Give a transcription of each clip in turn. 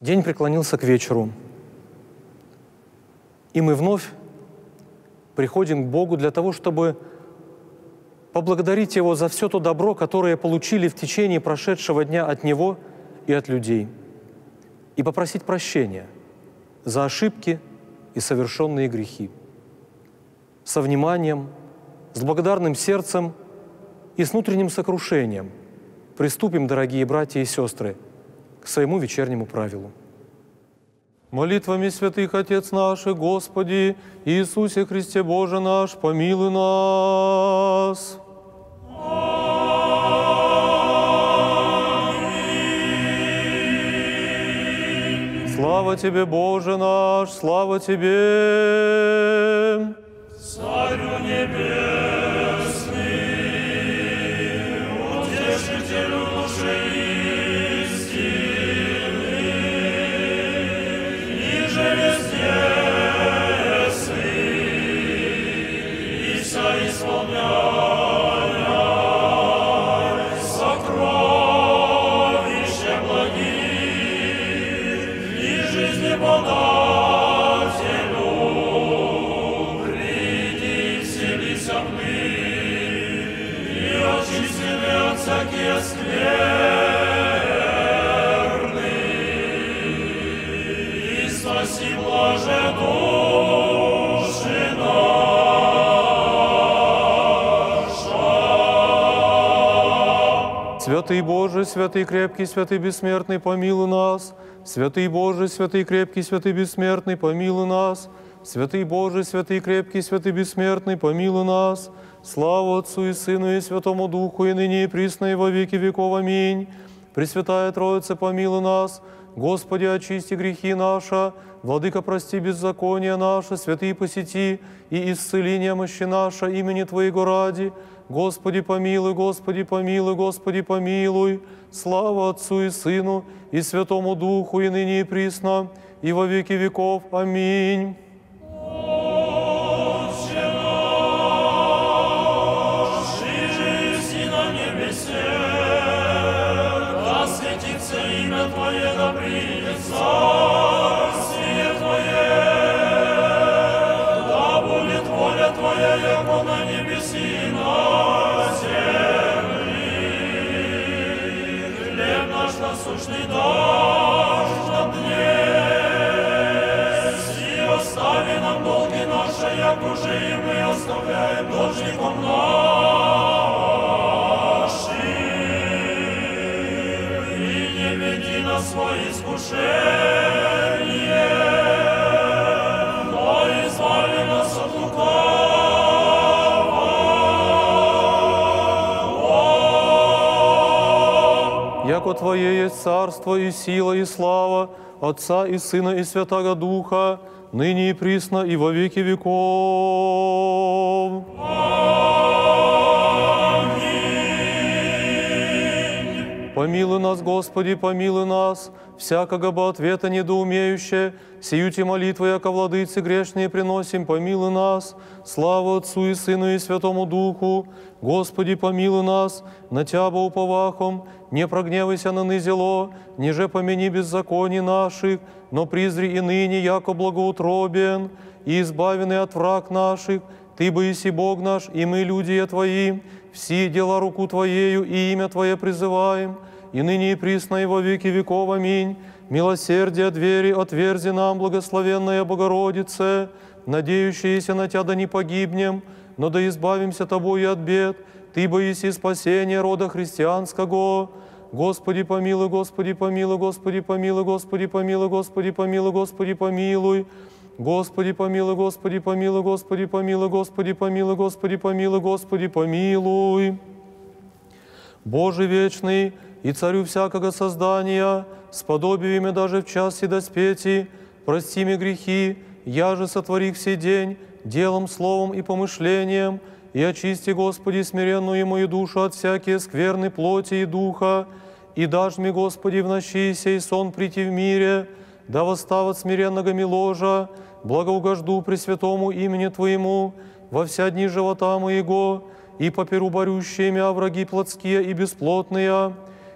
День преклонился к вечеру, и мы вновь приходим к Богу для того, чтобы поблагодарить Его за все то добро, которое получили в течение прошедшего дня от Него и от людей, и попросить прощения за ошибки и совершенные грехи. Со вниманием, с благодарным сердцем и с внутренним сокрушением приступим, дорогие братья и сестры, к своему вечернему правилу. Молитвами святых Отец наших, Господи, Иисусе Христе Боже наш, помилуй нас. Аминь. Слава Тебе, Боже наш, слава Тебе. Царю небесный, утешителю души истины, ниже везде и вся исполняя сокровища благих и жизни подателю. От всякие скверны, и спаси блаже души наша. Святый Боже, святый крепкий, святый бессмертный, помилуй нас. Святый Боже, святый крепкий, святый бессмертный, помилуй нас. Святый Боже, святый крепкий, святый бессмертный, помилуй нас. Слава Отцу и Сыну и Святому Духу, и ныне и присно, и во веки веков. Аминь. Пресвятая Троица, помилуй нас. Господи, очисти грехи наши. Владыка, прости беззакония наше. Святые, посети и исцели немощи наши имени Твоего ради. Господи, помилуй, Господи, помилуй, Господи, помилуй. Слава Отцу и Сыну и Святому Духу, и ныне и присно, и во веки веков. Аминь. Твое да придет царствие Твое, да будет воля Твоя, яко на небеси и на земли. Хлеб наш насущный дашь нам днесь, и остави нам долги наши, як уже и мы оставляем должником нашим. Свои искушения, но избави нас от лукавого. Яко Твое есть царство и сила и слава Отца и Сына и Святаго Духа, ныне и присно и во веки веков. Помилуй нас, Господи, помилуй нас, всякого бы ответа недоумеющее, сиюти молитвы, яко владыцы грешные приносим, помилуй нас, слава Отцу и Сыну и Святому Духу, Господи, помилуй нас, на Тябо уповахом, не прогневайся на нызело, ниже помяни беззаконий наших, но призри и ныне, яко благоутробен, и избавенный от враг наших, Ты бы еси Бог наш, и мы, люди Твои, все дела руку Твоею и имя Твое призываем, и ныне и присно и во веки веков. Аминь. Милосердие двери отверзи нам, благословенная Богородице, надеющиеся на Тя да не погибнем, но да избавимся Тобою от бед. Ты бы еси спасение рода христианского. Господи, помилуй, Господи, помилуй, Господи, помилуй, Господи, помилуй, Господи, помилуй, Господи, помилуй. Господи, помилуй, Господи, помилуй, Господи, помилуй, Господи, помилуй, Господи, помилуй, Господи, помилуй. Боже вечный и Царю всякого создания, сподоби мне даже в час седоспети, прости мне грехи, я же сотворих сей день делом, словом и помышлением, и очисти, Господи, смиренную мою душу от всякие скверны плоти и духа, и дашь мне, Господи, в ночи сей сон прийти в мире, да восстав от смиренного миложа, благоугожду Пресвятому имени Твоему во вся дни живота моего, и поперу борющие мя враги плотские и бесплотные,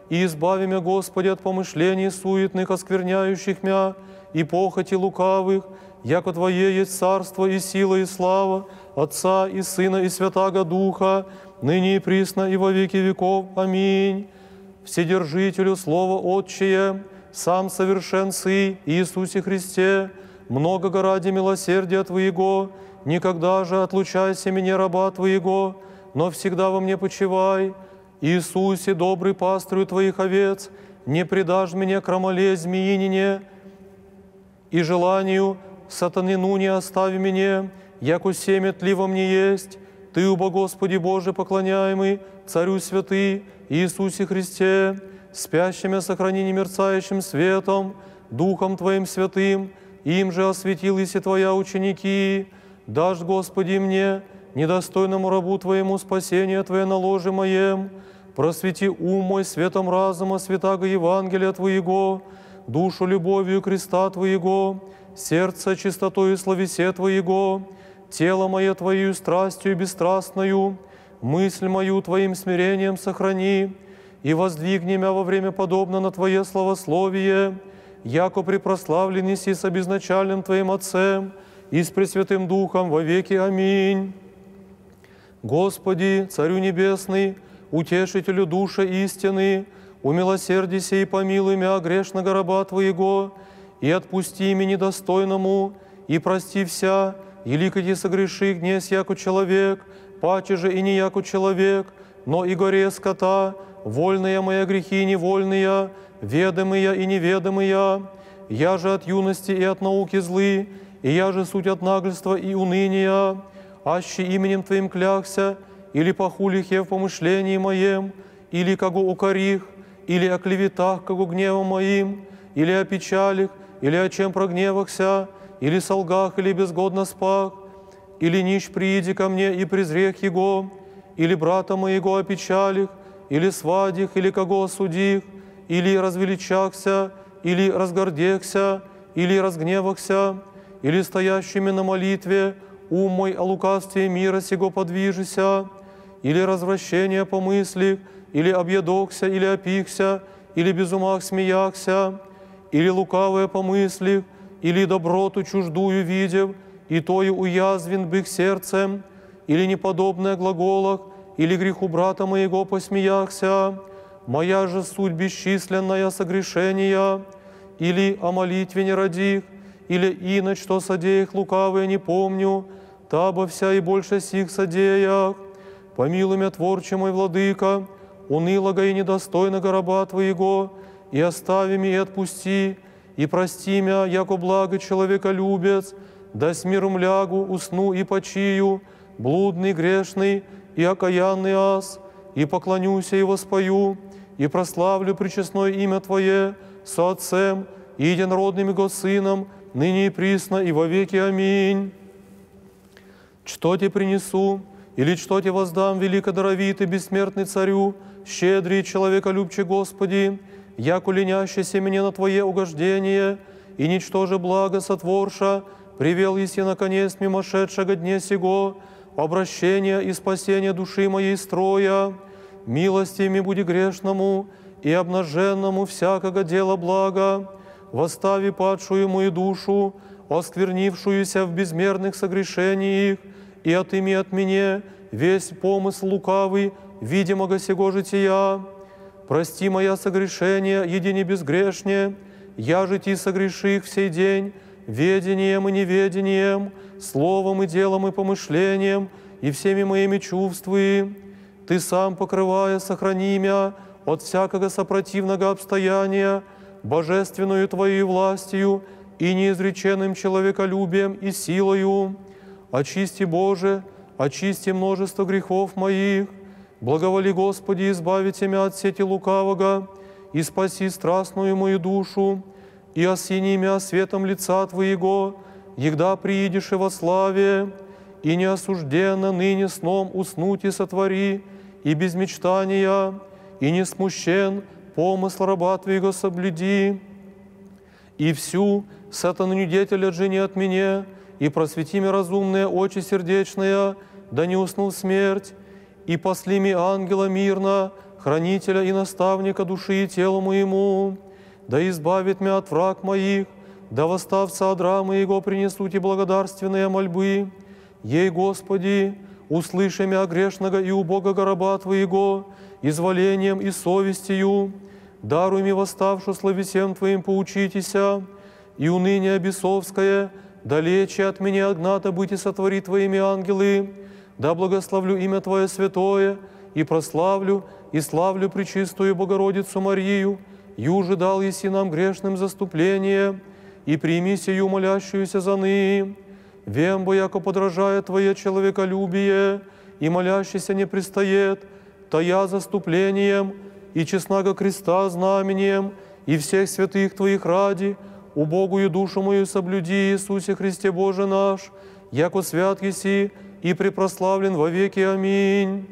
и избави мя, Господи, от помышлений суетных, оскверняющих мя, и похоти лукавых, яко Твое есть царство и сила и слава, Отца и Сына и Святаго Духа, ныне и присно и во веки веков. Аминь. Вседержителю Слова Отчее, сам совершен Сы, Иисусе Христе, многого ради милосердия Твоего, никогда же отлучайся меня, раба Твоего, но всегда во мне почивай. Иисусе, добрый пастырю Твоих овец, не предашь меня крамоле змеинине, и желанию сатанину не остави меня, яко семя тли во мне есть. Ты, убо Господи Боже поклоняемый, Царю святый, Иисусе Христе, спящими сохрани немерцающим светом, Духом Твоим святым, им же осветились и Твоя ученики. Дашь, Господи, мне, недостойному рабу Твоему, спасение Твое на ложе моем. Просвети ум мой светом разума, святаго Евангелия Твоего, душу любовью креста Твоего, сердце чистотою словесе Твоего, тело мое Твоею страстью бесстрастною, мысль мою Твоим смирением сохрани, и воздвигни мя во время подобно на Твое славословие, яко препрославленный си с обезначальным Твоим Отцем и с Пресвятым Духом во веки. Аминь. Господи, Царю Небесный, Утешителю души истины, умилосердися и помилуй мя грешного раба Твоего, и отпусти меня недостойному, и прости вся, и ликоти согреши гнесь, яко человек, паче же и не яко человек, но и горе скота, вольные мои грехи невольные, ведомые и неведомые. Я же от юности и от науки злы, и я же суть от нагльства и уныния, аще именем Твоим клякся, или похулих я в помышлении моем, или кого укорих, или о клеветах, кого гневом моим, или о печалях, или о чем прогневахся, или солгах, или безгодно спах, или нищ прииди ко мне и презрех его, или брата моего о печалях, или свадях, или кого осудих, или развеличахся, или разгордехся, или разгневахся, или стоящими на молитве ум мой о лукавстве мира сего подвижися, или развращение помыслих, или объедокся, или опихся, или без умах смеяхся, или лукавое помыслих, или доброту чуждую видев, и тою уязвен бых сердцем, или неподобное глаголах, или греху брата моего посмеяхся, моя же суть бесчисленная согрешения, или о молитве не родих, или иначе, что содеях лукавые не помню, табо вся и больше сих содеях. Помилуй мя, Творче мой, Владыка, унылого и недостойного раба Твоего, и остави ми, и отпусти, и прости мя, яко благо человеколюбец, да с миром лягу, усну и почию, блудный, грешный и окаянный ас, и поклонюся и воспою, и прославлю пречестное имя Твое со Отцем и единородным Его Сыном, ныне и присно, и во веки. Аминь. Что Тебе принесу, или что Тебе воздам, великодаровитый, бессмертный Царю, щедрый, человеколюбче Господи, яко ленящийся меня на Твое угождение, и ничтоже благо сотворша, привел еси наконец мимошедшего дне сего, обращения и спасения души моей строя, милостями буди грешному и обнаженному всякого дела блага, восстави падшую мою душу, осквернившуюся в безмерных согрешениях, и отыми от меня весь помысл лукавый, видимого сего жития. Прости моя согрешения, едине безгрешне, я же ти согреших всей день, ведением и неведением, словом и делом и помышлением, и всеми моими чувствами. Ты сам, покрывая, сохрани мя от всякого сопротивного обстояния, божественную Твоей властью и неизреченным человеколюбием и силою. Очисти, Боже, очисти множество грехов моих. Благоволи, Господи, избавите мя от сети лукавого и спаси страстную мою душу, и осени мя светом лица Твоего, егда приидешь и во славе, и неосужденно ныне сном уснуть и сотвори, и без мечтания, и не смущен помысл раба Твоего соблюди, и всю сатану деятеля отжени от меня, и просвети ми разумные очи сердечные, да не уснул смерть, и посли ми ангела мирно, хранителя и наставника души и тела моему, да избавит меня от враг моих, да восставца от рамы Его принесут и благодарственные мольбы. Ей, Господи, услыши мя грешного и убогого раба Твоего, изволением и совестью, даруй ми восставшу словесем Твоим поучитеся, и уныние бесовское, далече от меня огната быть и сотвори Твоими ангелы, да благословлю имя Твое святое, и прославлю, и славлю Пречистую Богородицу Марию, юже дал еси нам грешным заступление, и прими сию молящуюся за ны. Вем, бо яко подражает Твое человеколюбие, и молящийся не пристает, Тая заступлением, и честнаго креста знамением, и всех святых Твоих ради, убогую душу мою соблюди, Иисусе Христе Боже наш, яко свят еси, и препрославлен во веки. Аминь.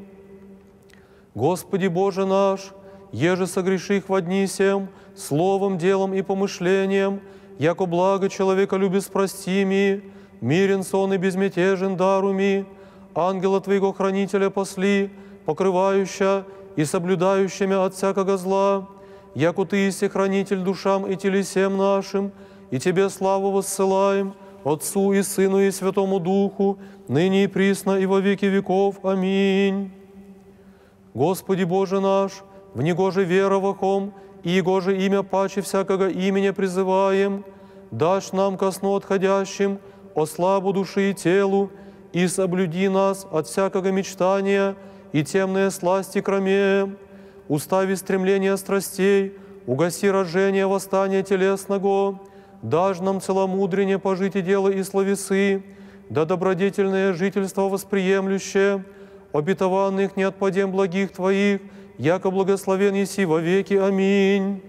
Господи Боже наш, еже согреших во дни сем, словом, делом и помышлением, яко благо человека любит прости ми, мирен сон и безмятежен дару ми, ангела Твоего хранителя посли, покрывающая и соблюдающими от всякого зла, яко Ты еси хранитель душам и телесем нашим, и Тебе славу воссылаем, Отцу и Сыну и Святому Духу, ныне и присно и во веки веков. Аминь. Господи Боже наш, в Него же веровахом, и Его же имя паче всякого имени призываем, дашь нам ко сну отходящим, о славу души и телу, и соблюди нас от всякого мечтания и темные сласти кроме. Устави стремления страстей, угаси рождение восстания телесного, дашь нам целомудрение пожить и дело и словесы, да добродетельное жительство восприемлющее, обетованных не отпадем благих Твоих, яко благословен еси во веки. Аминь.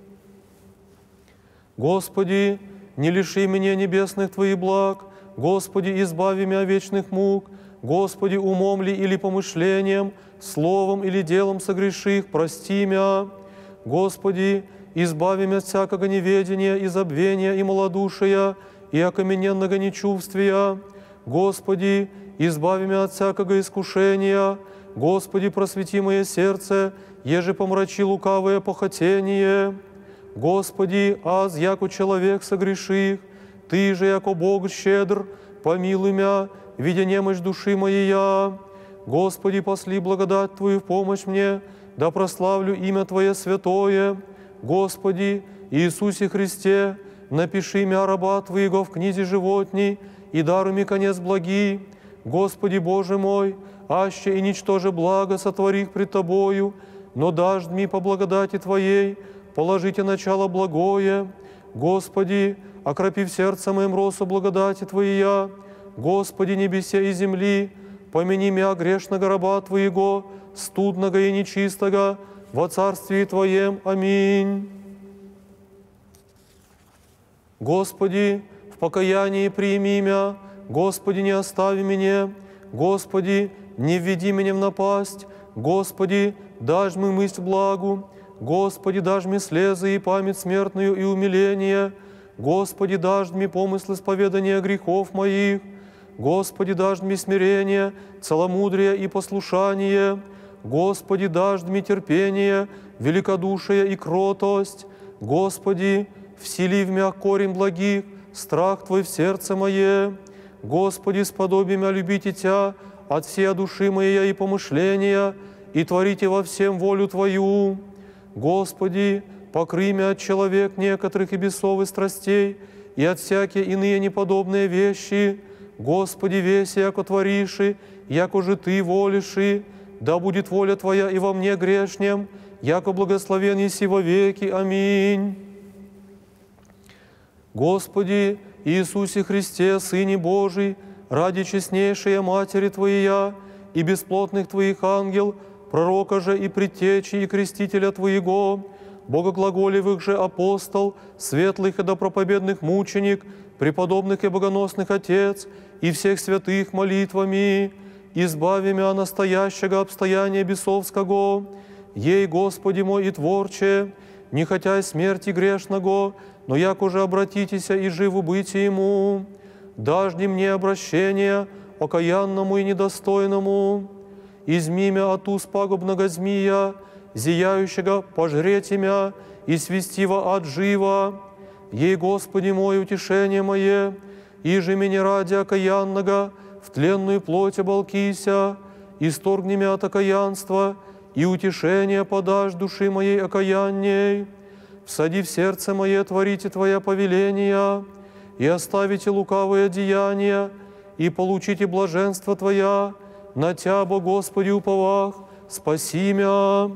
Господи, не лиши меня небесных Твоих благ, Господи, избави меня вечных мук, Господи, умом ли или помышлением, словом или делом согреших, прости меня. Господи, избави меня от всякого неведения и забвения и малодушия, и окамененного нечувствия. Господи, избави меня от всякого искушения. Господи, просвети мое сердце, еже помрачи лукавое похотение. Господи, аз, яко человек согреших, Ты же, яко Бог щедр, помилуй мя, видя немощь души моей я. Господи, посли благодать Твою в помощь мне, да прославлю имя Твое святое. Господи, Иисусе Христе, напиши мя раба Твоего в книзе животней, и даруй ми конец благий. Господи Боже мой, аще и ничтоже благо сотворих пред Тобою, но дашь ми по благодати Твоей, положите начало благое. Господи, окропи в сердце моем росу благодати Твоя. Господи, небесе и земли, помяни мя грешного раба Твоего, студного и нечистого, во Царстве Твоем. Аминь. Господи, в покаянии прими мя, Господи, не остави меня, Господи, не введи меня в напасть, Господи, дашь мне мысль благу, Господи, дашь мне слезы и память смертную и умиление, Господи, дашь мне помысл исповедания грехов моих, Господи, дашь мне смирение, целомудрие и послушание, Господи, дашь мне терпение, великодушие и кротость, Господи, всели в мя корень благих, страх Твой в сердце мое, Господи, сподоби мя любить Тя от всей души моей и помышления, и творите во всем волю Твою. Господи, покрый мя от человек некоторых и бесовых страстей, и от всякие иные неподобные вещи. Господи, веси, яко твориши, яко же Ты волиши, да будет воля Твоя и во мне грешнем, яко благословен еси во веки. Аминь. Господи, Иисусе Христе, Сыне Божий, ради честнейшей Матери Твоя и бесплотных Твоих ангел, пророка же и предтечи и крестителя Твоего, богоглаголевых же апостол, светлых и допроповедных мученик, преподобных и богоносных Отец, и всех святых молитвами, избави мя настоящего обстояния бесовского, ей, Господи мой и Творче, не хотя смерти грешного, но як уже обратитеся и живу быть Ему, дажди мне обращение окаянному и недостойному, изми мя от уз пагубного змия, зияющего пожреть имя и свестива от жива. Ей, Господи мой, утешение мое, иже меня ради окаянного в тленную плоть оболкися, исторгни мя от окаянства, и утешение подашь души моей окаянней. Всади в сердце мое, творите Твоя повеления, и оставите лукавые деяния, и получите блаженство Твоя, на Тя, Бо Господи, уповах, спаси мя.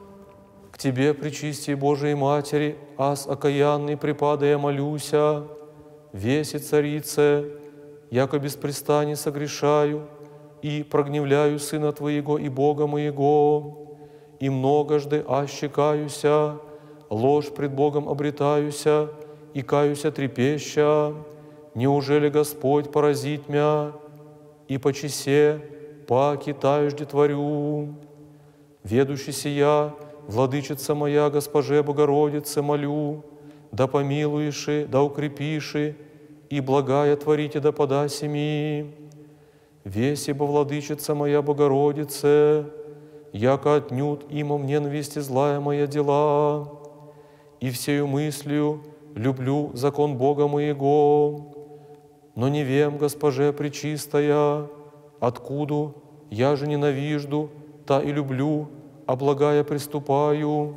К Тебе, пречистей Божией Матери, аз окаянный припадая молюся, веси Царице, яко беспрестанно согрешаю и прогневляю Сына Твоего и Бога моего, и многожды ощекаюся, ложь пред Богом обретаюся, и каюся трепеща. Неужели Господь поразит мя, и по чесе паки тажде творю? Ведущий сия, Владычица моя, Госпоже Богородице, молю, да помилуеши, да укрепиши, и благая творите да подаси ми. Веси бо, Владычица моя, Богородице, яко отнюдь имом ненависти злая моя дела, и всею мыслью люблю закон Бога моего, но не вем, Госпоже пречистая, откуда я же ненавижду, та и люблю, а благая приступаю.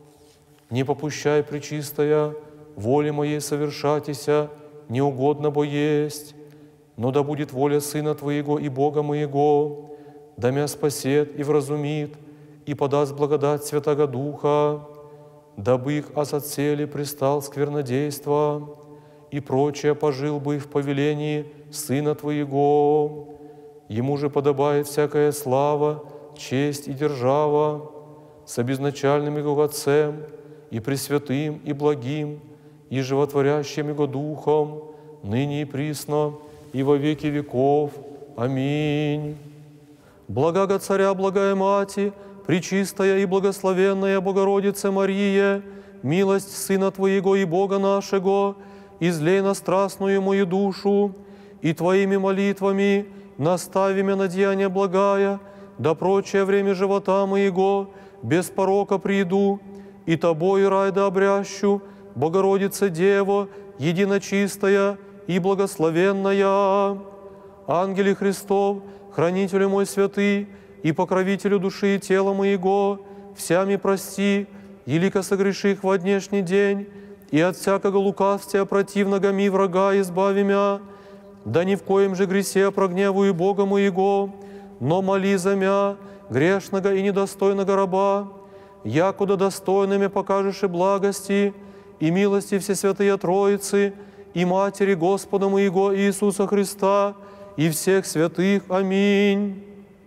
Не попущай, пречистая, воле моей совершатися, неугодно бо есть, но да будет воля Сына Твоего и Бога моего, да мя спасет и вразумит, и подаст благодать Святаго Духа, дабы их аз от цели пристал сквернодейства, и прочее пожил бы в повелении Сына Твоего. Ему же подобает всякая слава, честь и держава, с обезначальным Его Отцем, и Пресвятым, и Благим, и Животворящим Его Духом, ныне и присно, и во веки веков. Аминь. Благого Царя, благая Мати, Пречистая и благословенная Богородица Мария, милость Сына Твоего и Бога нашего, излей на страстную мою душу, и Твоими молитвами настави меня на деяние благая, да прочее время живота моего без порока приду, и Тобой рай да обрящу, Богородица Дева, единочистая и благословенная. Ангеле Христов, хранителю мой святый и покровителю души и тела моего, всями прости, елико согреших во днешний день, и от всякого лукавствия противного ми врага избави мя, да ни в коем же гресе прогневую Бога моего, но моли за мя, грешного и недостойного раба, якуда достойными покажешь и благости, и милости Всесвятые Троицы, и Матери Господа моего Иисуса Христа, и всех святых. Аминь.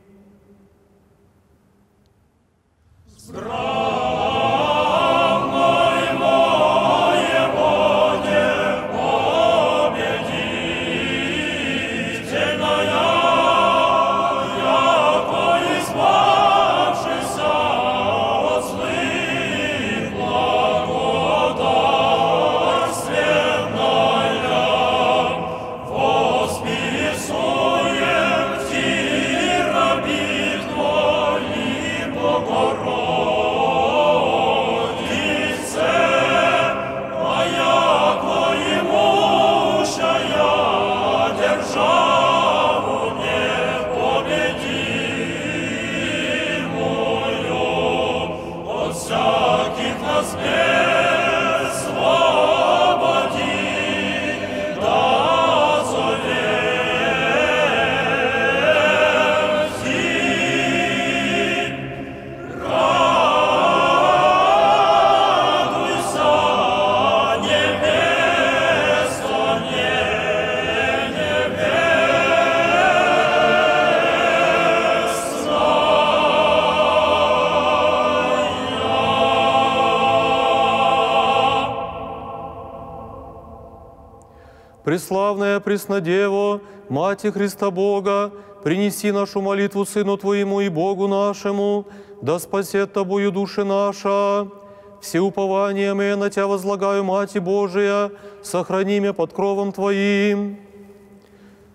Преславная Преснодево, Мати Христа Бога, принеси нашу молитву Сыну Твоему и Богу нашему, да спасет Тобою души наша. Все упования мы на Тя возлагаю, Мати Божия, сохрани меня под кровом Твоим.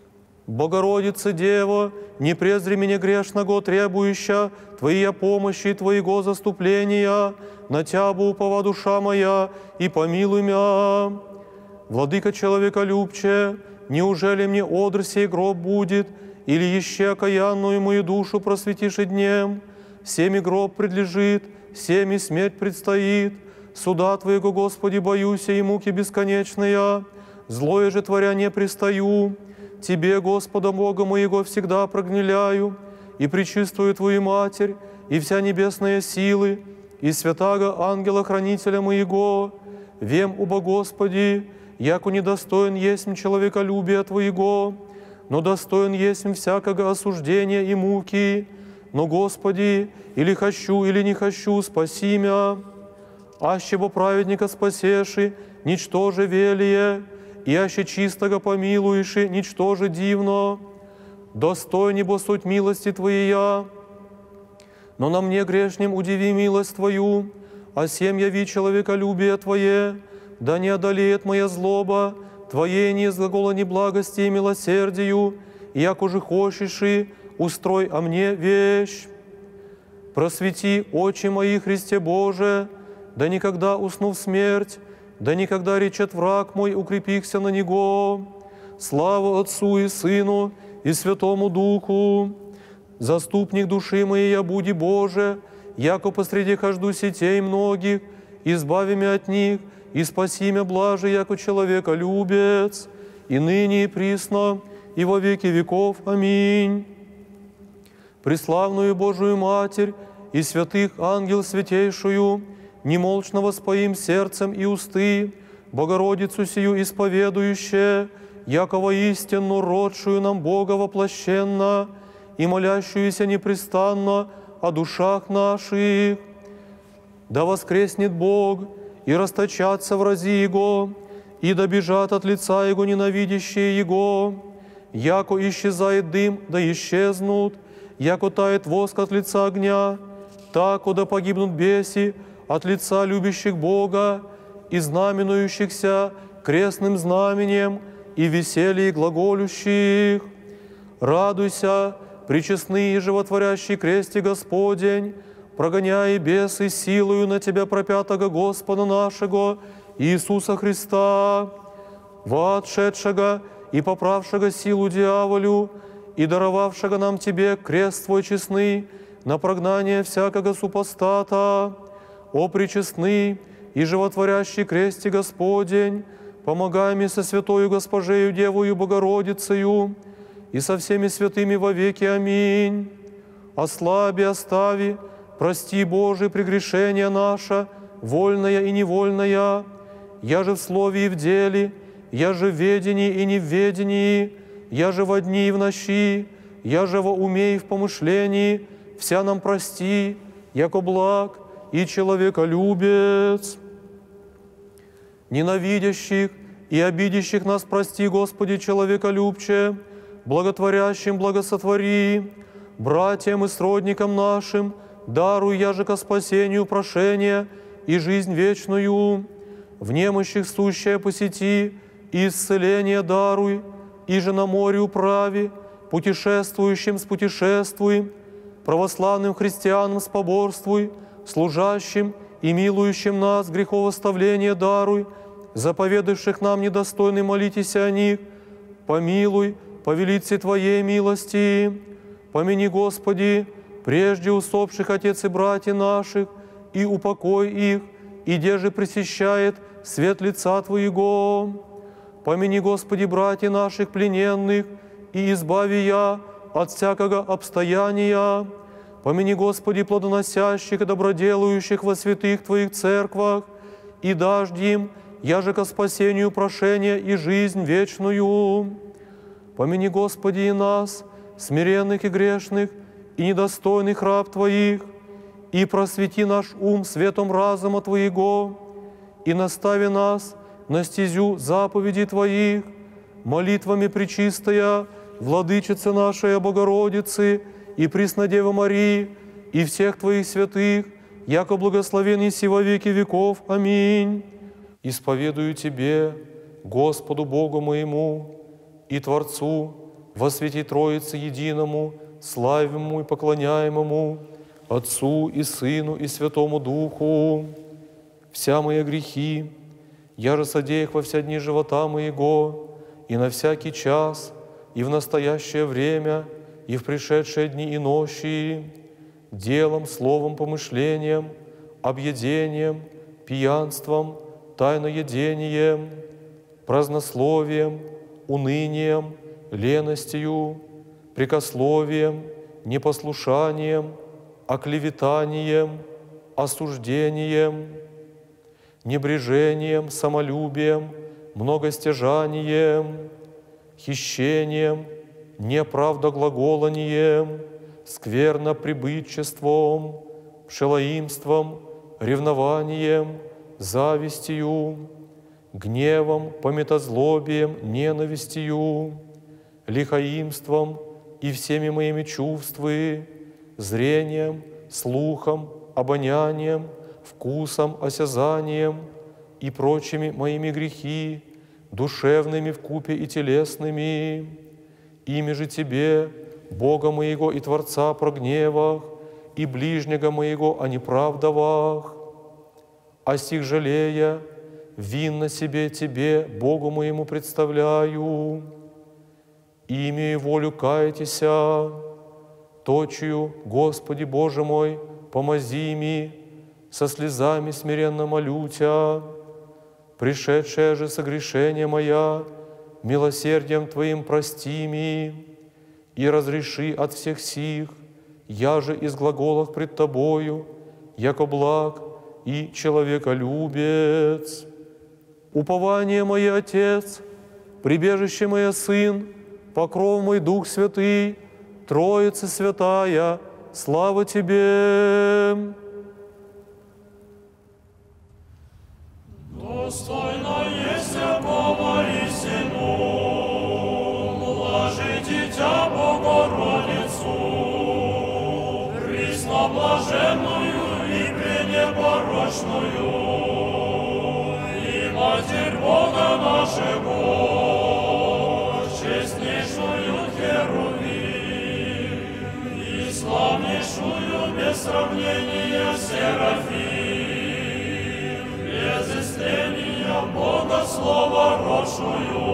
Богородица Дева, не презри меня грешного требующа Твоя помощи и Твоего заступления, на Тябу упова душа моя, и помилуй мя. Владыка человеколюбче, неужели мне одр сей гроб будет, или еще окаянную мою душу просветишь и днем? Всеми гроб предлежит, всеми смерть предстоит. Суда Твоего, Господи, боюсь, и муки бесконечные. Злое же творя не пристаю. Тебе, Господа Бога моего, всегда прогнеляю, и пречистую Твою Матерь, и вся небесные силы, и святаго ангела-хранителя моего. Вем, убо Господи, яко недостоин есмь человеколюбия Твоего, но достоин есмь всякого осуждения и муки. Но, Господи, или хочу, или не хочу, спаси мя. Аще бо праведника спасеши, ничтоже велие, и аще чистого помилуеши, ничтоже дивно. Достойни бо суть милости Твоя, но на мне грешним удиви милость Твою, а сем яви человеколюбие Твое, да не одолеет моя злоба, Твоей не изглагола неблагости и милосердию, и яко же хочешь, устрой о мне вещь. Просвети очи мои, Христе Боже, да никогда усну в смерть, да никогда речет враг мой, укрепихся на Него. Слава Отцу и Сыну и Святому Духу. Заступник души моей я буди Боже, яко посреди хожду сетей многих, избави меня от них, и спаси меня блаже, яко человеколюбец, и ныне и присно, и во веки веков. Аминь. Преславную Божию Матерь и святых ангел святейшую, немолчно воспоим сердцем и усты, Богородицу сию исповедующее, яко воистину родшую нам Бога воплощенно и молящуюся непрестанно о душах наших. Да воскреснет Бог, и расточатся врази Его, и добежат от лица Его ненавидящие Его. Яко исчезает дым, да исчезнут, яко тает воск от лица огня, тако да погибнут беси от лица любящих Бога и знаменующихся крестным знаменем и веселье глаголющих. Радуйся, пречестный и животворящий кресте Господень, прогоняя бесы силою на Тебя пропятого Господа нашего Иисуса Христа, воотшедшего и поправшего силу дьяволю, и даровавшего нам Тебе крест Твой честный на прогнание всякого супостата. О пречестный и животворящий кресте Господень, помогай мне со святою Госпожею Девою Богородицею и со всеми святыми вовеки. Аминь. Ослаби, остави, прости, Божие, прегрешения наша, вольная и невольная, я же в слове и в деле, я же в ведении и не в ведении, я же во дни и в ночи, я же во уме и в помышлении, вся нам прости, яко благ и человеколюбец. Ненавидящих и обидящих нас прости, Господи, человеколюбче, благотворящим благосотвори, братьям и сродникам нашим даруй яже ко спасению прошения и жизнь вечную, в немощих сущее посети и исцеление даруй, и же на море управи, путешествующим спутешествуй, православным христианам споборствуй, служащим и милующим нас греховоставление даруй, заповедавших нам недостойны молитесь о них, помилуй, по велице Твоей милости. Помяни, Господи, прежде усопших отец и братья наших, и упокой их, и деже пресещает свет лица Твоего. Помяни, Господи, братья наших плененных, и избави я от всякого обстояния. Помяни, Господи, плодоносящих и доброделающих во святых Твоих церквах, и дашь им, яже ко спасению прошения и жизнь вечную. Помяни, Господи, и нас, смиренных и грешных, и недостойных раб Твоих, и просвети наш ум светом разума Твоего, и настави нас на стезю заповедей Твоих, молитвами пречистая, Владычица нашей Богородицы и Преснодевы Марии, и всех Твоих святых, яко благословен еси во веки веков. Аминь. Исповедую Тебе, Господу Богу моему и Творцу во свете Троицы единому, славимому и поклоняемому, Отцу и Сыну и Святому Духу, вся мои грехи, я же содеях во все дни живота моего, и на всякий час, и в настоящее время, и в пришедшие дни и ночи, делом, словом, помышлением, объедением, пьянством, тайноедением, празднословием, унынием, леностью, прекословием, непослушанием, оклеветанием, осуждением, небрежением, самолюбием, многостяжанием, хищением, неправдоглаголанием, сквернопребытчеством, пшелоимством, ревнованием, завистью, гневом, пометозлобием, ненавистью, лихоимством и всеми моими чувствами, зрением, слухом, обонянием, вкусом, осязанием и прочими моими грехи, душевными вкупе и телесными, ими же Тебе, Бога моего и Творца, прогневах, и ближнего моего о неправдовах, о сих жалея, винно себе Тебе, Богу моему представляю, и имею волю каятися, точию, Господи Боже мой, помози ми, со слезами смиренно молю Тя, пришедшее же согрешение моя, милосердием Твоим прости ми, и разреши от всех сих, я же из глаголов пред Тобою, яко благ и человеколюбец. Упование мое, Отец, прибежище мое, Сын, покров мой, Дух Святый, Троица Святая, слава Тебе! Достойно есть якого истину, блажи Дитя Богородицу, пресноблаженную и пренепорочную, и Матерь Бога нашего, честнейшую Херувим, и славнейшую без сравнения Серафим, без истления Бога Слова рожную,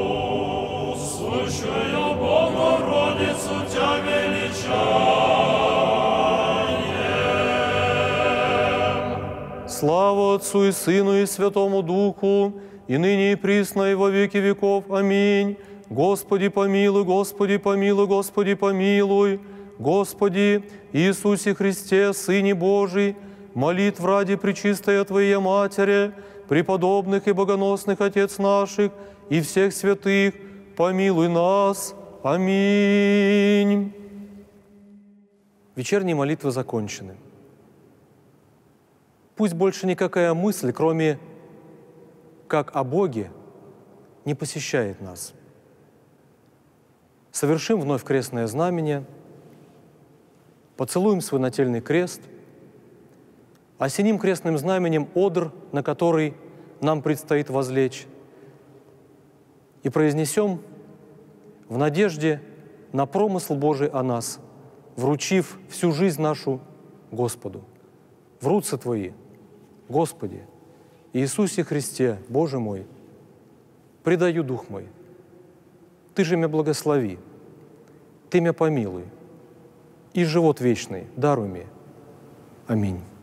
сущую Богородицу Тя величаем. Слава Отцу и Сыну и Святому Духу, и ныне и присно и во веки веков. Аминь. Господи помилуй, Господи помилуй, Господи помилуй. Господи Иисусе Христе, Сыне Божий, молитв ради пречистая Твоя Матери, преподобных и богоносных Отец наших и всех святых, помилуй нас. Аминь. Вечерние молитвы закончены. Пусть больше никакая мысль, кроме как о Боге, не посещает нас. Совершим вновь крестное знамение, поцелуем свой нательный крест, осеним крестным знаменем одр, на который нам предстоит возлечь, и произнесем в надежде на промысл Божий о нас, вручив всю жизнь нашу Господу. В руцы Твои, Господи, Иисусе Христе, Боже мой, предаю дух мой. Ты же меня благослови, Ты меня помилуй, и живот вечный даруй мне. Аминь.